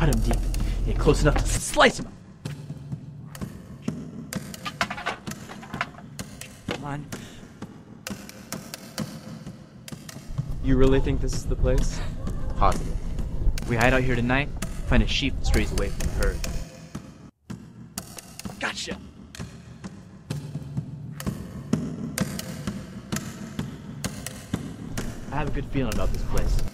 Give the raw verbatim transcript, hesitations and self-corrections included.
Cut him deep. Get close enough to slice him up. Come on. You really think this is the place? Positive. We hide out here tonight, find a sheep that strays away from the herd. Gotcha! I have a good feeling about this place.